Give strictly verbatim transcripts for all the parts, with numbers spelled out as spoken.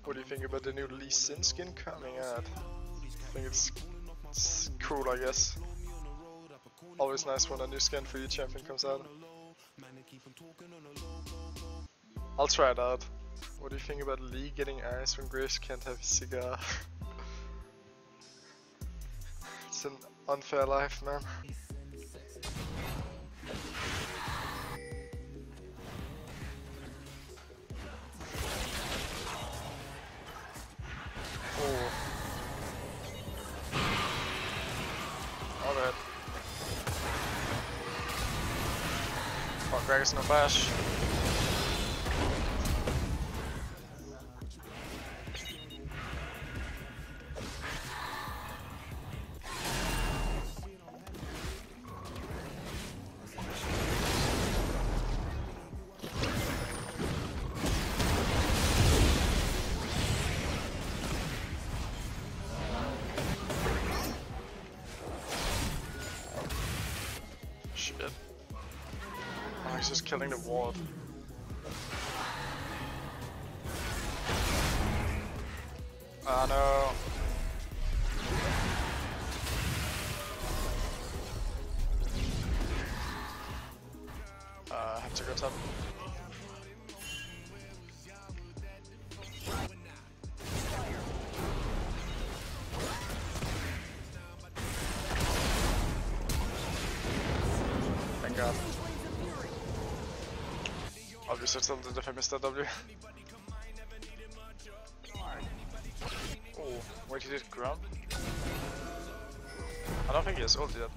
What do you think about the new Lee Sin skin coming out? I think it's, it's cool, I guess. Always nice when a new skin for your champion comes out. I'll try it out. What do you think about Lee getting eyes when Graves can't have a cigar? It's an unfair life, man. Oh. Alright. Oh, Gragas no flash. Shit. Oh, he's just killing the ward. Ah, no. Uh, I have to go top. Thank God. I'll be so tilted if I miss that W. Oh, wait, he did grab? I don't think he has ult yet.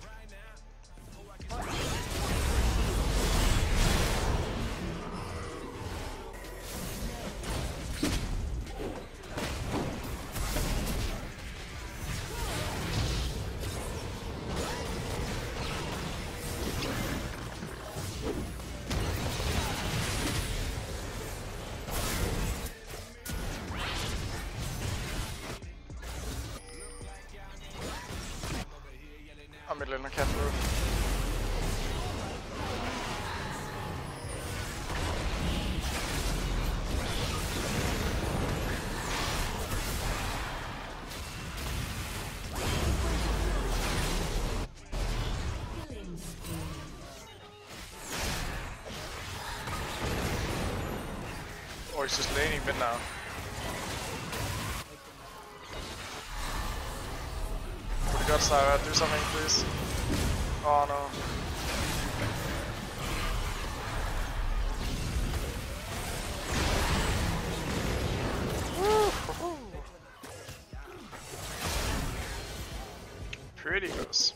I'm middle in a cat roof. Oh, he's just laning mid now. We got Sarah, do something please. Oh no. Woo! Pretty close.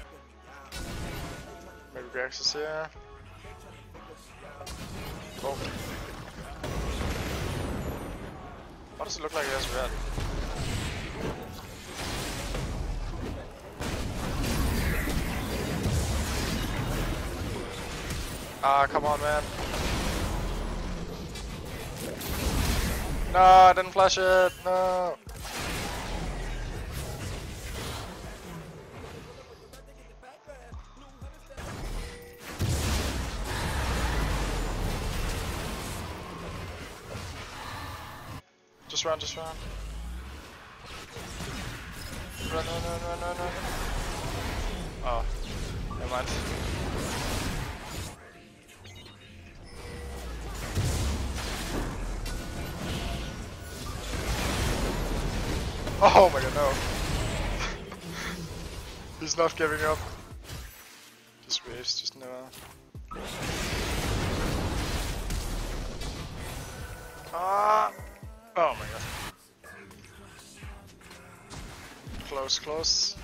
Maybe Grax is here. Oh. Why does it look like he has red? Ah, come on, man. No, I didn't flash it. No. Just run, just run. Run, run, run, run, run, run. Oh, never mind. Oh my god, no. He's not giving up. Just waves, just no. Ah! Oh my god. Close, close.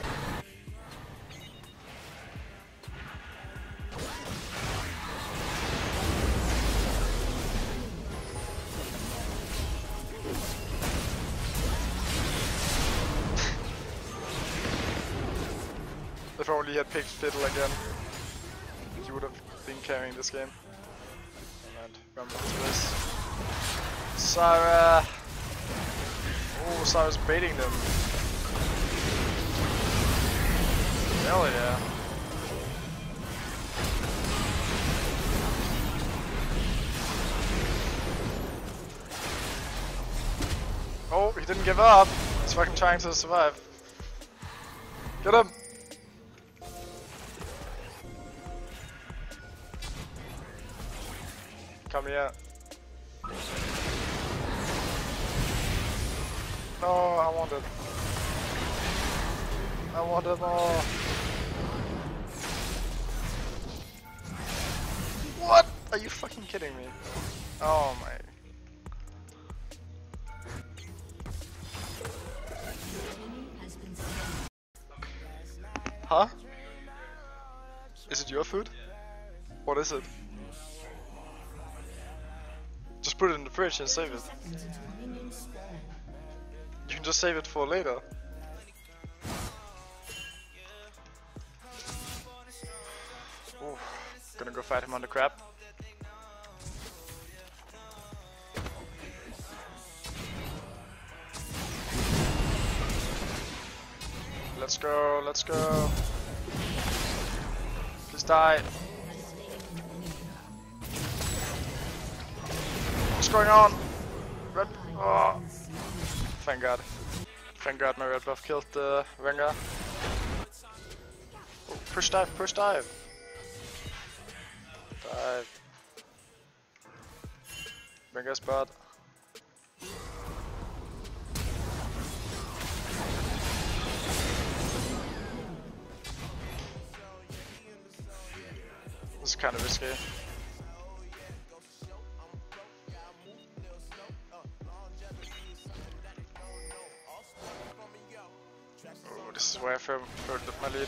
If only he had picked Fiddle again, he would have been carrying this game. And remember to this. Sarah! Oh, Sarah's baiting them. Hell yeah. Oh, he didn't give up. He's fucking trying to survive. Get him! Come here. No, I want it. I want it more. What? Are you fucking kidding me? Oh my. Huh? Is it your food? What is it? Just put it in the fridge and save it. You can just save it for later. Ooh, gonna go fight him on the crab. Let's go, let's go. Please die. What's going on? Red. Oh. Thank God. Thank God my red buff killed the uh, Rengar. Oh, push dive, push dive. Dive. Rengar's bad. This is kind of risky. Oh, this is where I furthered my lead.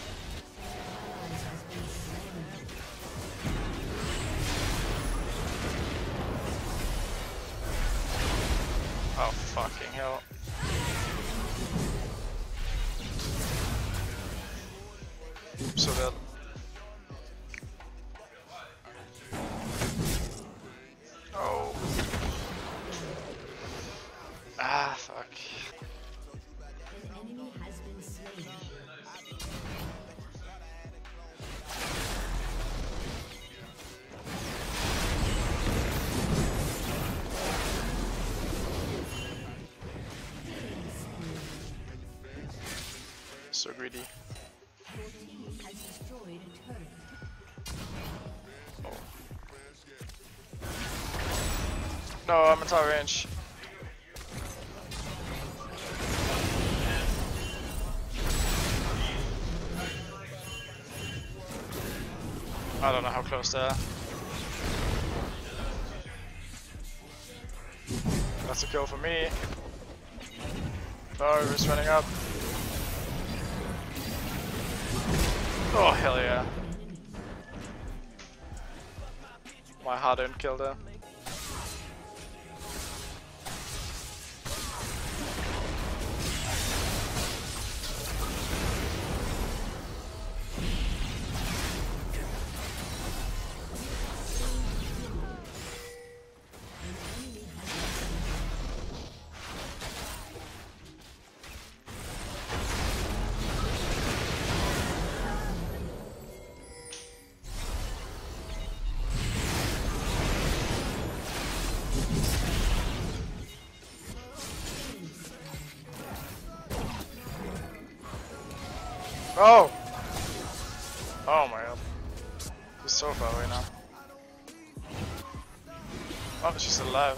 Oh fucking hell. So dead. Oh. Ah, fuck. So greedy. Oh. No, I'm in tower range. I don't know how close they are. That's a kill for me. Oh, he's running up. Oh, hell yeah. My hard-earned kill there. Oh! Oh my god. He's so far away now. Oh, she's alive.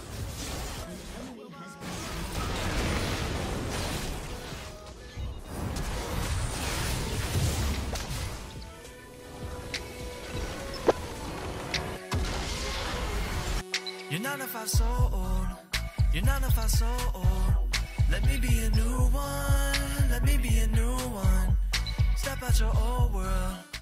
You're none of us so old. You're none of us so old. Let me be a new one. Let me be a new one. Step out your old world.